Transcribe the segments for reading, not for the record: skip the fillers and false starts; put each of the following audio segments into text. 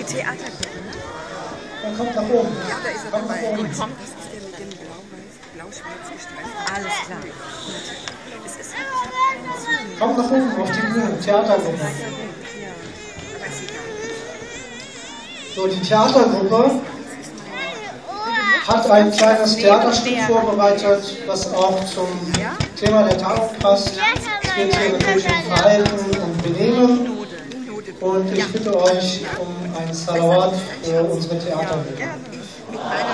Theatergruppe, ne? Dann kommt nach oben. Ja, da ist er Kommt dabei. nach oben. Das ist der mit dem blau-schwarz gestreiften. Alles klar. Es ist Kommt nach oben auf die Bühne, Theatergruppe. ja, aber ist egal. So, die Theatergruppe hat ein kleines Theaterstück vorbereitet, was auch zum Thema der Tagung passt. Es geht hier natürlich um Verhalten und Benehmen. Und ich bitte euch um ein Salawat für unsere Theatergruppe. Mit meiner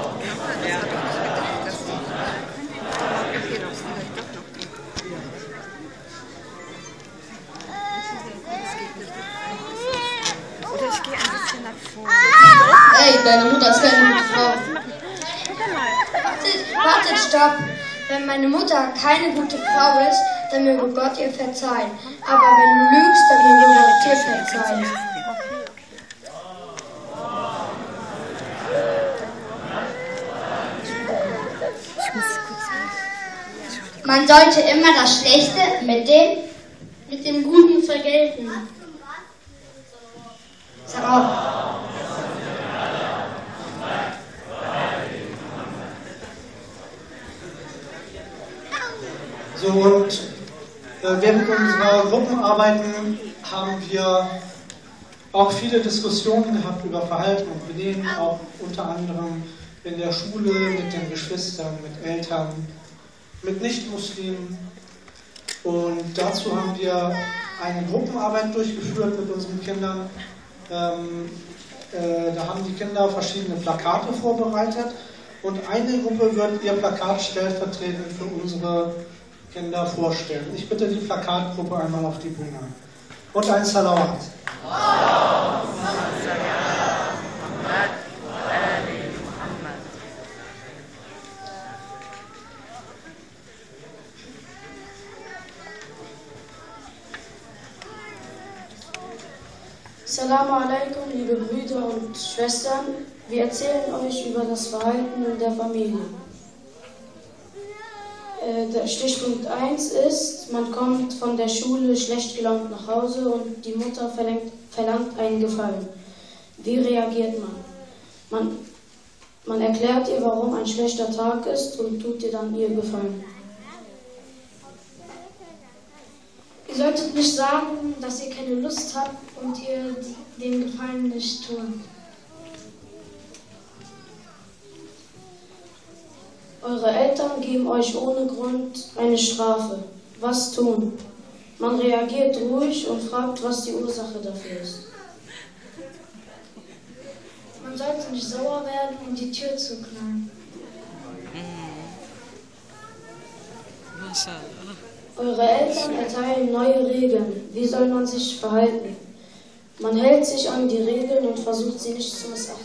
oder ich gehe ein bisschen nach vorne. Ey, deine Mutter ist keine gute Frau. Wartet, stopp. Wenn meine Mutter keine gute Frau ist, dann möge Gott ihr verzeihen. Aber wenn du lügst, dann möge Gott dir verzeihen. Man sollte immer das Schlechte mit dem Guten vergelten. Sag auf. So, und während unserer Gruppenarbeiten haben wir auch viele Diskussionen gehabt über Verhalten und Benehmen, auch unter anderem in der Schule, mit den Geschwistern, mit Eltern, mit Nichtmuslimen. Und dazu haben wir eine Gruppenarbeit durchgeführt mit unseren Kindern. Da haben die Kinder verschiedene Plakate vorbereitet und eine Gruppe wird ihr Plakat stellvertretend für unsere Kinder vorstellen. Ich bitte die Plakatgruppe einmal auf die Bühne. Und ein Salawat. Assalamu alaikum, liebe Brüder und Schwestern. Wir erzählen euch über das Verhalten in der Familie. Der Stichpunkt 1 ist, man kommt von der Schule schlecht gelaunt nach Hause und die Mutter verlangt einen Gefallen. Wie reagiert man? Man erklärt ihr, warum ein schlechter Tag ist und tut ihr dann ihr Gefallen. Ihr solltet nicht sagen, dass ihr keine Lust habt und ihr den Gefallen nicht tun. Eure Eltern geben euch ohne Grund eine Strafe. Was tun? Man reagiert ruhig und fragt, was die Ursache dafür ist. Man sollte nicht sauer werden und die Tür zuknallen. Eure Eltern erteilen neue Regeln. Wie soll man sich verhalten? Man hält sich an die Regeln und versucht sie nicht zu missachten.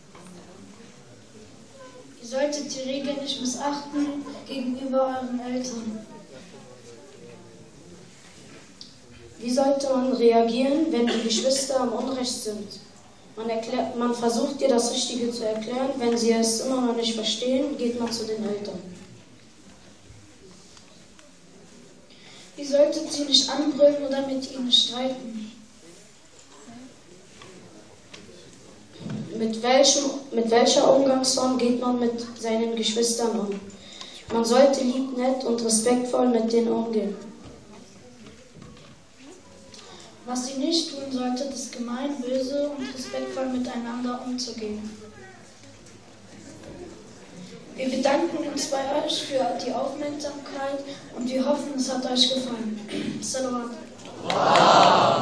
Ihr solltet die Regeln nicht missachten gegenüber euren Eltern. Wie sollte man reagieren, wenn die Geschwister am Unrecht sind? Man versucht ihr das Richtige zu erklären. Wenn sie es immer noch nicht verstehen, geht man zu den Eltern. Ihr solltet sie nicht anbrüllen oder mit ihnen streiten. Mit welcher Umgangsform geht man mit seinen Geschwistern um? Man sollte lieb, nett und respektvoll mit denen umgehen. Was ihr nicht tun solltet, ist gemein, böse und respektvoll miteinander umzugehen. Wir bedanken uns bei euch für die Aufmerksamkeit und wir hoffen, es hat euch gefallen. Salawat.